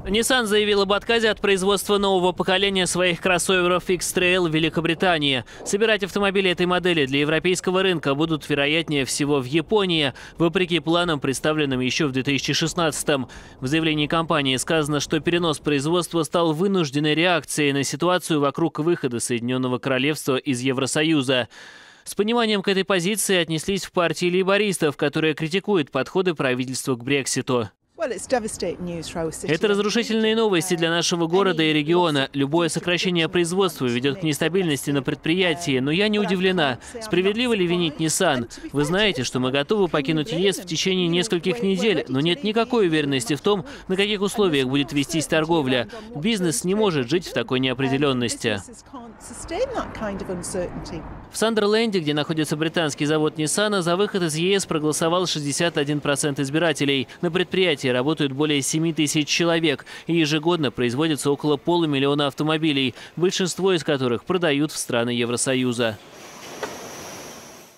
Nissan заявил об отказе от производства нового поколения своих кроссоверов X-Trail в Великобритании. Собирать автомобили этой модели для европейского рынка будут, вероятнее всего, в Японии, вопреки планам, представленным еще в 2016-м. В заявлении компании сказано, что перенос производства стал вынужденной реакцией на ситуацию вокруг выхода Соединенного Королевства из Евросоюза. С пониманием к этой позиции отнеслись в партии лейбористов, которые критикуют подходы правительства к Брекситу. Это разрушительные новости для нашего города и региона. Любое сокращение производства ведет к нестабильности на предприятии, но я не удивлена. Справедливо ли винить Nissan? Вы знаете, что мы готовы покинуть ЕС в течение нескольких недель, но нет никакой уверенности в том, на каких условиях будет вестись торговля. Бизнес не может жить в такой неопределенности. В Сандерленде, где находится британский завод Nissan, за выход из ЕС проголосовал 61% избирателей. На предприятии работают более 7 тысяч человек, и ежегодно производится около 500 000 автомобилей, большинство из которых продают в страны Евросоюза.